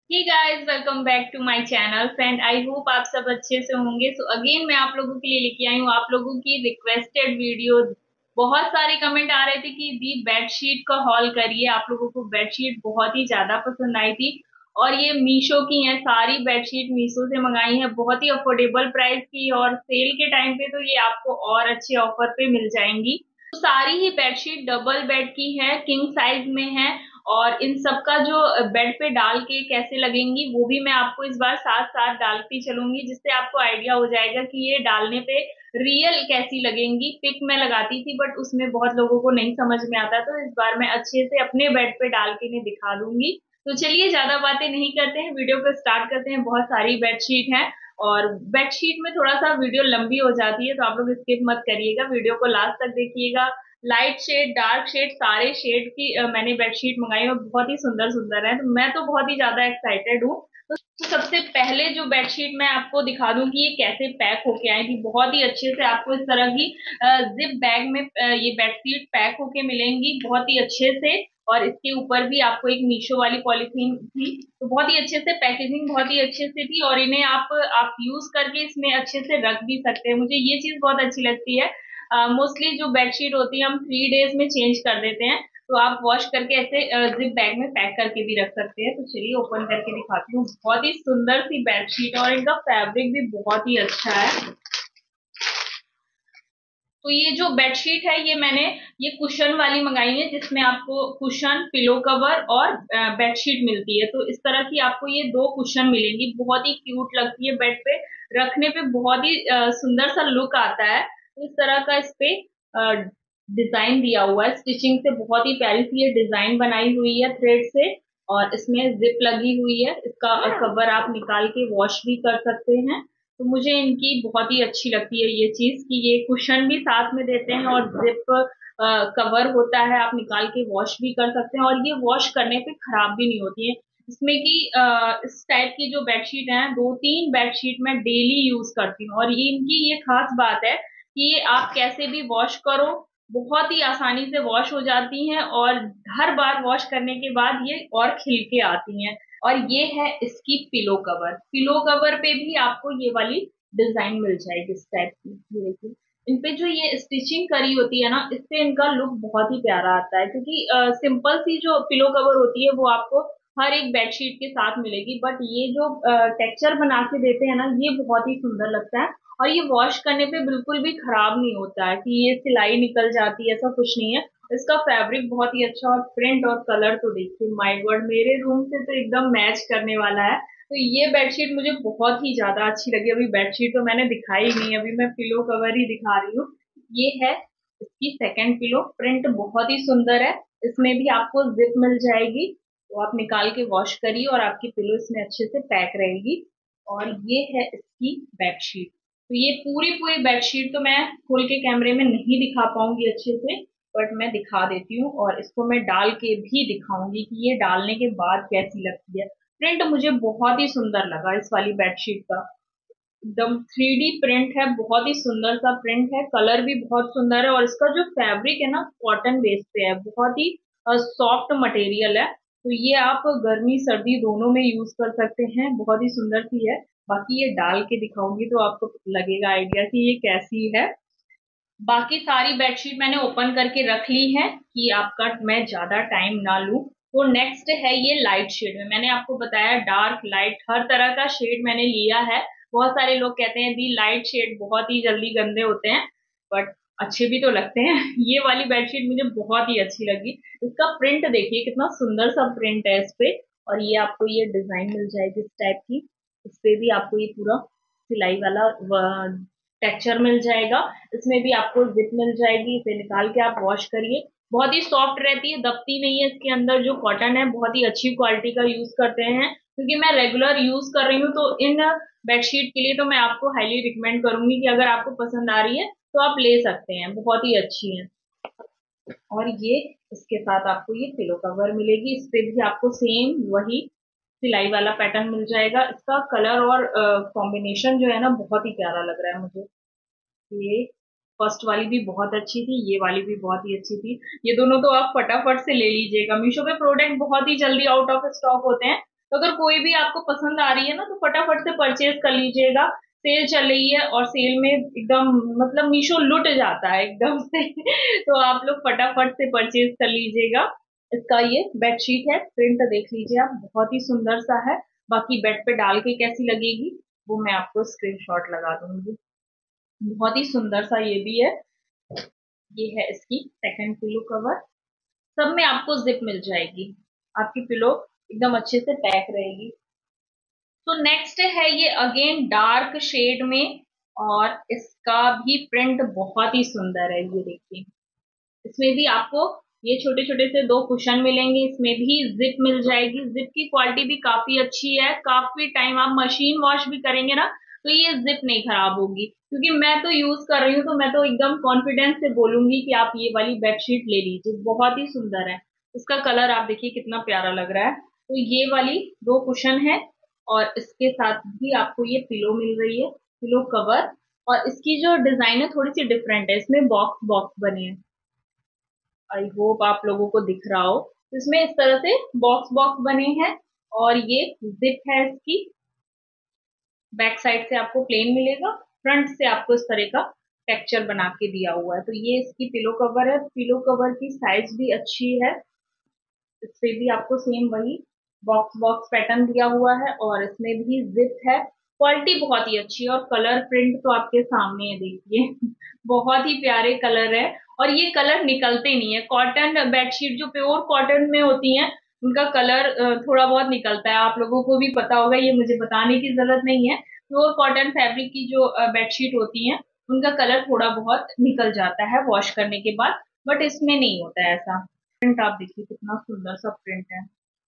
Hey guys, welcome back to my channel friend. I hope आप सब अच्छे से होंगे। सो अगेन मैं आप लोगों के लिए लेके आई हूँ आप लोगों की रिक्वेस्टेड वीडियो। बहुत सारे कमेंट आ रहे थे कि दी बेडशीट का हॉल करिए। आप लोगों को बेडशीट बहुत ही ज्यादा पसंद आई थी और ये मीशो की है। सारी बेडशीट मीशो से मंगाई है, बहुत ही अफोर्डेबल प्राइस की, और सेल के टाइम पे तो ये आपको और अच्छे ऑफर पे मिल जाएंगी। तो सारी ही बेडशीट डबल बेड की है, किंग साइज में है। और इन सब का जो बेड पे डाल के कैसे लगेंगी वो भी मैं आपको इस बार साथ साथ डालती चलूंगी, जिससे आपको आइडिया हो जाएगा कि ये डालने पे रियल कैसी लगेंगी। पिक मैं लगाती थी बट उसमें बहुत लोगों को नहीं समझ में आता, तो इस बार मैं अच्छे से अपने बेड पे डाल के इन्हें दिखा दूंगी। तो चलिए ज्यादा बातें नहीं करते हैं, वीडियो को स्टार्ट करते हैं। बहुत सारी बेडशीट है और बेडशीट में थोड़ा सा वीडियो लंबी हो जाती है, तो आप लोग स्किप मत करिएगा, वीडियो को लास्ट तक देखिएगा। लाइट शेड, डार्क शेड, सारे शेड की मैंने बेडशीट मंगाई और बहुत ही सुंदर सुंदर है, तो मैं तो बहुत ही ज्यादा एक्साइटेड हूँ। तो सबसे पहले जो बेडशीट मैं आपको दिखा दूं कि ये कैसे पैक होके आई थी। बहुत ही अच्छे से आपको इस तरह की जिप बैग में ये बेडशीट पैक होके मिलेंगी, बहुत ही अच्छे से। और इसके ऊपर भी आपको एक मीशो वाली पॉलिथीन थी, तो बहुत ही अच्छे से पैकेजिंग बहुत ही अच्छे से थी। और इन्हें आप यूज करके इसमें अच्छे से रख भी सकते हैं, मुझे ये चीज बहुत अच्छी लगती है। मोस्टली जो बेडशीट होती है हम 3 डेज में चेंज कर देते हैं, तो आप वॉश करके ऐसे जिप बैग में पैक करके भी रख सकते हैं। तो चलिए ओपन करके दिखाती हूँ। बहुत ही सुंदर सी बेडशीट और इनका फैब्रिक भी बहुत ही अच्छा है। तो ये जो बेडशीट है ये मैंने ये कुशन वाली मंगाई है, जिसमें आपको कुशन, पिलो कवर और बेडशीट मिलती है। तो इस तरह की आपको ये दो कुशन मिलेंगी, बहुत ही क्यूट लगती है बेड पे रखने पे, बहुत ही सुंदर सा लुक आता है। तो इस तरह का इस पे डिजाइन दिया हुआ है, स्टिचिंग से बहुत ही प्यारी सी ये डिजाइन बनाई हुई है थ्रेड से। और इसमें जिप लगी हुई है, इसका कवर आप निकाल के वॉश भी कर सकते हैं। तो मुझे इनकी बहुत ही अच्छी लगती है ये चीज कि ये कुशन भी साथ में देते हैं और जिप कवर होता है, आप निकाल के वॉश भी कर सकते हैं और ये वॉश करने पे खराब भी नहीं होती है। इसमें कि इस टाइप की जो बेडशीट है, 2-3 बेडशीट मैं डेली यूज करती हूँ, और ये इनकी ये खास बात है कि ये आप कैसे भी वॉश करो, बहुत ही आसानी से वॉश हो जाती हैं, और हर बार वॉश करने के बाद ये और खिल के आती हैं। और ये है इसकी पिलो कवर। पिलो कवर पे भी आपको ये वाली डिजाइन मिल जाएगी इस टाइप की, ये देखिए। इन पे जो ये स्टिचिंग करी होती है ना, इससे इनका लुक बहुत ही प्यारा आता है, क्योंकि सिंपल सी जो पिलो कवर होती है वो आपको हर एक बेडशीट के साथ मिलेगी, बट ये जो टेक्सचर बना के देते हैं ना, ये बहुत ही सुंदर लगता है। और ये वॉश करने पे बिल्कुल भी खराब नहीं होता है कि ये सिलाई निकल जाती है, ऐसा कुछ नहीं है। इसका फैब्रिक बहुत ही अच्छा, और प्रिंट और कलर तो देखिए, माय गॉड, मेरे रूम से तो एकदम मैच करने वाला है। तो ये बेडशीट मुझे बहुत ही ज्यादा अच्छी लगी। अभी बेडशीट तो मैंने दिखाई नहीं, अभी मैं पिलो कवर ही दिखा रही हूँ। ये है इसकी सेकंड पिलो, प्रिंट बहुत ही सुंदर है। इसमें भी आपको जिप मिल जाएगी, तो आप निकाल के वॉश करिए और आपकी पिलो इसमें अच्छे से पैक रहेगी। और ये है इसकी बेडशीट। तो ये पूरी पूरी बेडशीट तो मैं खोल के कैमरे में नहीं दिखा पाऊंगी अच्छे से, बट मैं दिखा देती हूँ, और इसको मैं डाल के भी दिखाऊंगी कि ये डालने के बाद कैसी लगती है। प्रिंट मुझे बहुत ही सुंदर लगा इस वाली बेडशीट का, एकदम 3D प्रिंट है, बहुत ही सुंदर सा प्रिंट है, कलर भी बहुत सुंदर है। और इसका जो फैब्रिक है ना, कॉटन बेस पे है, बहुत ही सॉफ्ट मटेरियल है। तो ये आप गर्मी सर्दी दोनों में यूज कर सकते हैं, बहुत ही सुंदर सी है। बाकी ये डाल के दिखाऊंगी तो आपको लगेगा आइडिया कि ये कैसी है। बाकी सारी बेडशीट मैंने ओपन करके रख ली है कि आपका मैं ज्यादा टाइम ना लूं। तो नेक्स्ट है ये लाइट शेड में, मैंने आपको बताया डार्क लाइट हर तरह का शेड मैंने लिया है। बहुत सारे लोग कहते हैं दी लाइट शेड बहुत ही जल्दी गंदे होते हैं, बट अच्छे भी तो लगते हैं। ये वाली बेडशीट मुझे बहुत ही अच्छी लगी। इसका प्रिंट देखिए कितना सुंदर सा प्रिंट है इस पे। और ये आपको ये डिजाइन मिल जाएगी इस टाइप की, इस पे भी आपको ये पूरा सिलाई वाला टेक्सचर मिल जाएगा। इसमें भी आपको जिप मिल जाएगी, इसे निकाल के आप वॉश करिए। बहुत ही सॉफ्ट रहती है, दबती नहीं है। इसके अंदर जो कॉटन है बहुत ही अच्छी क्वालिटी का यूज करते हैं, क्योंकि मैं रेगुलर यूज कर रही हूँ। तो इन बेडशीट के लिए तो मैं आपको हाईली रिकमेंड करूंगी कि अगर आपको पसंद आ रही है तो आप ले सकते हैं, बहुत ही अच्छी है। और ये इसके साथ आपको ये पिलो कवर मिलेगी, इस पे भी आपको सेम वही सिलाई वाला पैटर्न मिल जाएगा। इसका कलर और कॉम्बिनेशन जो है ना, बहुत ही प्यारा लग रहा है मुझे। ये फर्स्ट वाली भी बहुत अच्छी थी, ये वाली भी बहुत ही अच्छी थी। ये दोनों तो आप फटाफट से ले लीजिएगा, मीशो पे प्रोडक्ट बहुत ही जल्दी आउट ऑफ स्टॉक होते हैं। तो अगर कोई भी आपको पसंद आ रही है ना तो फटाफट से परचेज कर लीजिएगा। सेल चल रही है और सेल में एकदम मतलब मीशो लुट जाता है एकदम से तो आप लोग फटाफट से परचेज कर लीजिएगा। इसका ये बेडशीट है, प्रिंट देख लीजिए आप, बहुत ही सुंदर सा है। बाकी बेड पे डाल के कैसी लगेगी वो मैं आपको स्क्रीनशॉट लगा दूंगी। बहुत ही सुंदर सा ये भी है। ये है इसकी सेकंड पिलो कवर। सब में आपको जिप मिल जाएगी, आपकी पिलो एकदम अच्छे से पैक रहेगी। तो नेक्स्ट है ये अगेन डार्क शेड में, और इसका भी प्रिंट बहुत ही सुंदर है। ये देखिए, इसमें भी आपको ये छोटे छोटे से 2 कुशन मिलेंगे, इसमें भी जिप मिल जाएगी। जिप की क्वालिटी भी काफी अच्छी है, काफी टाइम आप मशीन वॉश भी करेंगे ना तो ये जिप नहीं खराब होगी, क्योंकि मैं तो यूज कर रही हूँ तो मैं तो एकदम कॉन्फिडेंस से बोलूंगी कि आप ये वाली बेडशीट ले लीजिए, बहुत ही सुंदर है। इसका कलर आप देखिए कितना प्यारा लग रहा है। तो ये वाली 2 कुशन है, और इसके साथ भी आपको ये पिलो मिल रही है, पिलो कवर। और इसकी जो डिजाइन है थोड़ी सी डिफरेंट है, इसमें बॉक्स बॉक्स बने हैं। आई होप आप लोगों को दिख रहा हो। इसमें इस तरह से बॉक्स बॉक्स बने हैं, और ये जिप है इसकी। बैक साइड से आपको प्लेन मिलेगा, फ्रंट से आपको इस तरह का टेक्सचर बना के दिया हुआ है। तो ये इसकी पिलो कवर है। पिलो कवर की साइज भी अच्छी है, इस पे भी आपको सेम वही बॉक्स बॉक्स पैटर्न दिया हुआ है, और इसमें भी जिप है। क्वालिटी बहुत ही अच्छी है, और कलर प्रिंट तो आपके सामने है, देखिए बहुत ही प्यारे कलर है। और ये कलर निकलते नहीं है। कॉटन बेडशीट जो प्योर कॉटन में होती हैं उनका कलर थोड़ा बहुत निकलता है, आप लोगों को भी पता होगा, ये मुझे बताने की जरूरत नहीं है। प्योर कॉटन फैब्रिक की जो बेडशीट होती हैं उनका कलर थोड़ा बहुत निकल जाता है वॉश करने के बाद, बट इसमें नहीं होता है ऐसा। प्रिंट आप देखिए कितना सुंदर सा प्रिंट है,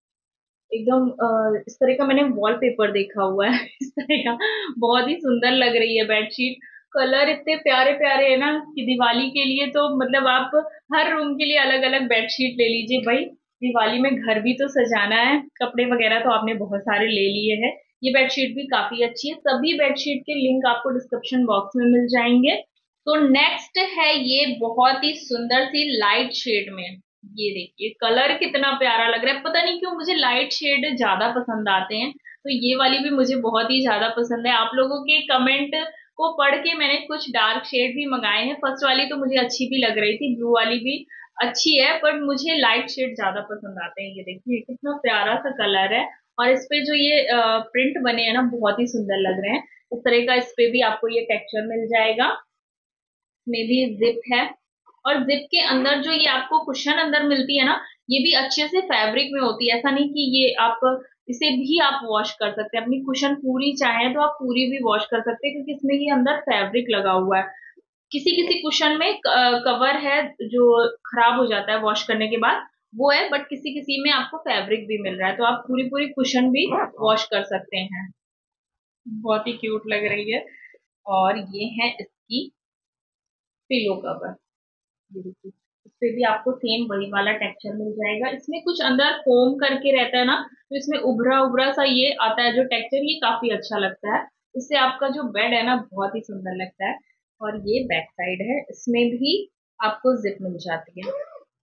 एकदम इस तरह का मैंने वॉलपेपर देखा हुआ है इस तरह का। बहुत ही सुंदर लग रही है बेडशीट। कलर इतने प्यारे प्यारे है ना कि दिवाली के लिए तो मतलब आप हर रूम के लिए अलग अलग बेडशीट ले लीजिए भाई। दिवाली में घर भी तो सजाना है, कपड़े वगैरह तो आपने बहुत सारे ले लिए हैं। ये बेडशीट भी काफी अच्छी है। सभी बेडशीट के लिंक आपको डिस्क्रिप्शन बॉक्स में मिल जाएंगे। तो नेक्स्ट है ये बहुत ही सुंदर सी लाइट शेड में। ये देखिए कलर कितना प्यारा लग रहा है, पता नहीं क्यों मुझे लाइट शेड ज्यादा पसंद आते हैं, तो ये वाली भी मुझे बहुत ही ज्यादा पसंद है। आप लोगों के कमेंट को पढ़ के मैंने कुछ डार्क शेड भी मंगाए हैं। फर्स्ट वाली तो मुझे अच्छी भी लग रही थी, ब्लू वाली भी अच्छी है, पर मुझे लाइट शेड ज्यादा पसंद आते हैं। ये देखिए कितना प्यारा सा कलर है, और इस पे जो ये प्रिंट बने हैं ना बहुत ही सुंदर लग रहे हैं। इस तरह का इस पे भी आपको ये टेक्सचर मिल जाएगा। में भी जिप है, और जिप के अंदर जो ये आपको कुशन अंदर मिलती है ना, ये भी अच्छे से फैब्रिक में होती है। ऐसा नहीं कि ये आप इसे भी आप वॉश कर सकते हैं, अपनी कुशन पूरी चाहे तो आप पूरी भी वॉश कर सकते हैं, क्योंकि इसमें ये अंदर फैब्रिक लगा हुआ है। किसी किसी कुशन में कवर है जो खराब हो जाता है वॉश करने के बाद, वो है, बट किसी किसी में आपको फैब्रिक भी मिल रहा है, तो आप पूरी पूरी कुशन भी वॉश कर सकते हैं। बहुत ही क्यूट लग रही है। और ये है इसकी पिलो कवर। ये देखिए इस पे भी आपको सेम वही वाला टेक्सचर मिल जाएगा। इसमें कुछ अंदर फोम करके रहता है ना, तो इसमें उभरा उभरा सा ये आता है जो टेक्सचर, ये काफी अच्छा लगता है। इससे आपका जो बेड है ना बहुत ही सुंदर लगता है। और ये बैक साइड है, इसमें भी आपको जिप मिल जाती है।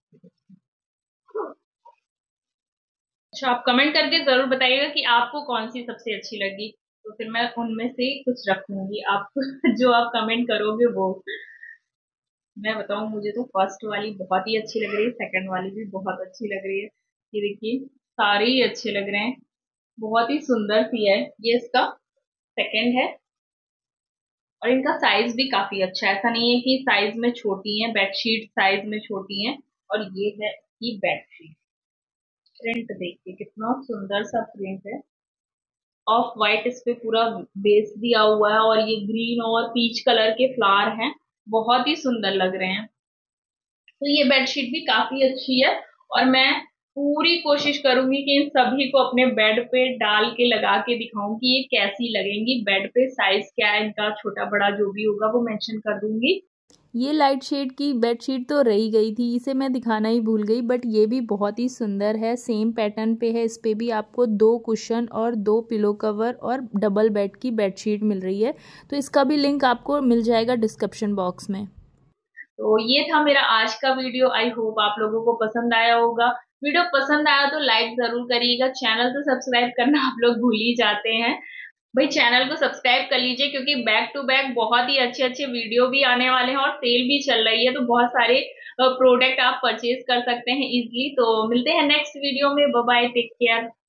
अच्छा, आप कमेंट करके जरूर बताइएगा कि आपको कौन सी सबसे अच्छी लगी, तो फिर मैं उनमें से कुछ रखूंगी। आप जो आप कमेंट करोगे वो मैं बताऊं। मुझे तो फर्स्ट वाली बहुत ही अच्छी लग रही है, सेकंड वाली भी बहुत अच्छी लग रही है। ये देखिए सारे ही अच्छे लग रहे हैं, बहुत ही सुंदर सी है। ये इसका सेकंड है, और इनका साइज भी काफी अच्छा है। ऐसा नहीं है कि साइज में छोटी है, बेडशीट साइज में छोटी है। और ये है इसकी बेडशीट। प्रिंट देखिए कितना सुंदर सा प्रिंट है, ऑफ वाइट इस पे पूरा बेस दिया हुआ है, और ये ग्रीन और पीच कलर के फ्लावर हैं, बहुत ही सुंदर लग रहे हैं। तो ये बेडशीट भी काफी अच्छी है, और मैं पूरी कोशिश करूंगी कि इन सभी को अपने बेड पे डाल के लगा के दिखाऊं कि ये कैसी लगेंगी बेड पे। साइज क्या है इनका, छोटा बड़ा जो भी होगा वो मेंशन कर दूंगी। ये लाइट शेड की बेडशीट तो रही गई थी, इसे मैं दिखाना ही भूल गई, बट ये भी बहुत ही सुंदर है। सेम पैटर्न पे है, इस पे भी आपको 2 कुशन और 2 पिलो कवर और डबल बेड की बेडशीट मिल रही है। तो इसका भी लिंक आपको मिल जाएगा डिस्क्रिप्शन बॉक्स में। तो ये था मेरा आज का वीडियो। आई होप आप लोगों को पसंद आया होगा। वीडियो पसंद आया तो लाइक जरूर करिएगा, चैनल तो सब्सक्राइब करना आप लोग भूल ही जाते हैं। भाई चैनल को सब्सक्राइब कर लीजिए, क्योंकि बैक टू बैक बहुत ही अच्छे अच्छे वीडियो भी आने वाले हैं और सेल भी चल रही है, तो बहुत सारे प्रोडक्ट आप परचेज कर सकते हैं इजीली। तो मिलते हैं नेक्स्ट वीडियो में, बाय बाय, टेक केयर।